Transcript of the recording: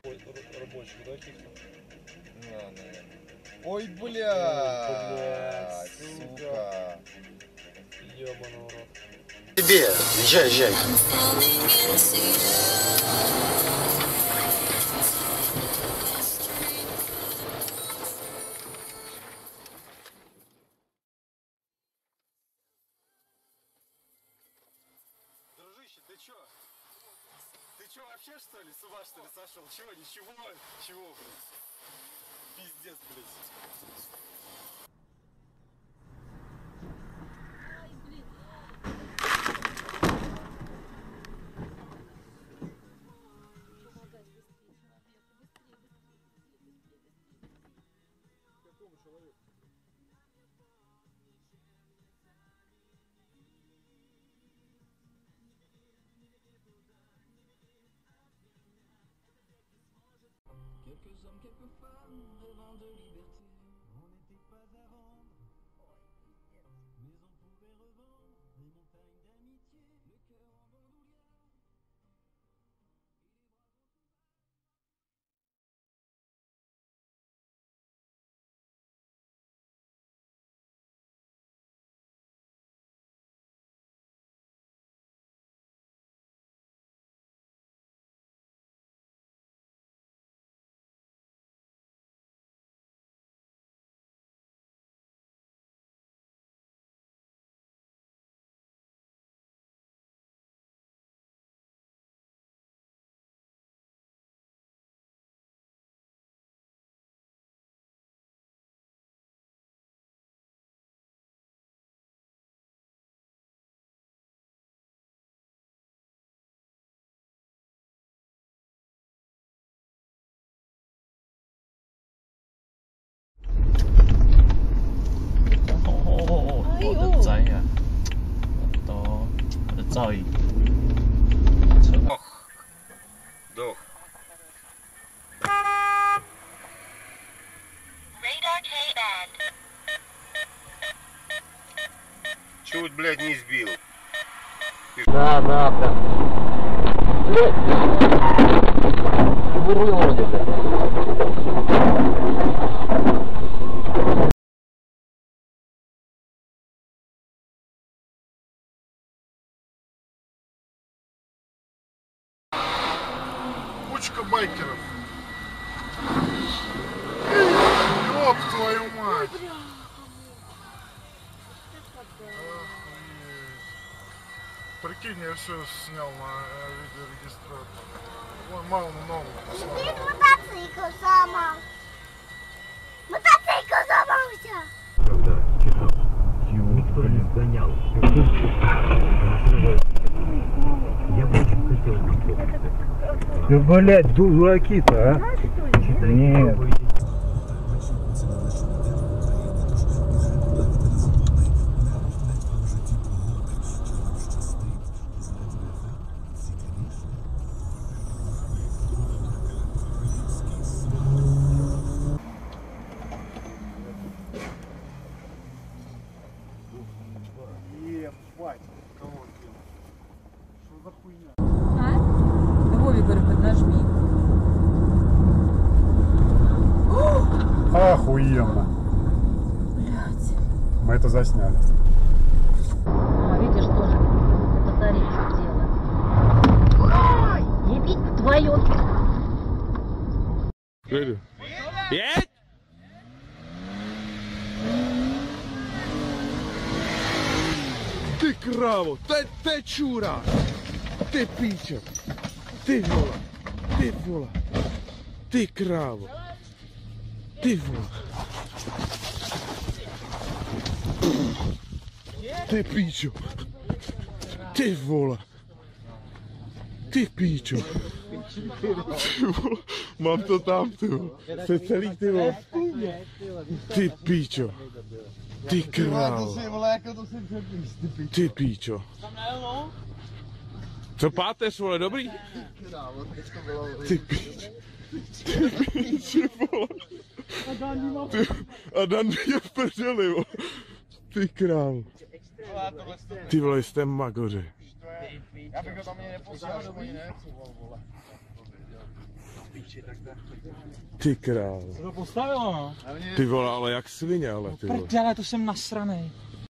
Рабочих, да, каких-то? Да, наверное. Ой, блядь, сука. Ёбаный урод. Тебе, езжай. Дружище, ты чё? Ты чё вообще, что ли, с ума, что ли, сошел? Чего, ничего? Чего, блядь? Пиздец, блядь. Quelques hommes, quelques femmes rêvant de liberté. On n'était pas à vendre, mais on pouvait revendre des montagnes d'amitié, le cœur en bandoulière. 我的仔啊！我的仔。 Дох. Radar K-band. Чуть, блядь, не сбил. Да, прям. Блядь! Вырвал вроде бы. Кучка байкеров. Ёб твою мать. Прикинь, я все снял на видеорегистратор. Вон мало нового. Мотоцикл сломал. Мотоцикл сломался. Никто не сгонял. Я бы очень хотел. Ну, блядь, дураки-то, а? Нет. Ебать, кого он делал? Что за хуйня? А? Вове говорю, поднажми. Охуенно. Блядь. Мы это засняли. Видишь, тоже батареечку делает. Ебить твою. Едь! Ти краво, ти чура, ти піча, ти вола, ти краво, ти вола, ти пічо, ти вола, ти пічо, mám to tam, ty vole, se celý ty vole, ty píčo, ty krávo, ty píčo. Co páteř, vole, dobrý? Ty píčo, vole. A Dan je v prdeli, vole. Ty krávo. Ty vole, jste magoři. Já bych ho tam ani neposílal, že oni nechci, vole. Ty král. To postavilo, no. Ty vole, ale jak svině, ale ty vole. Prdele, to jsem nasranej.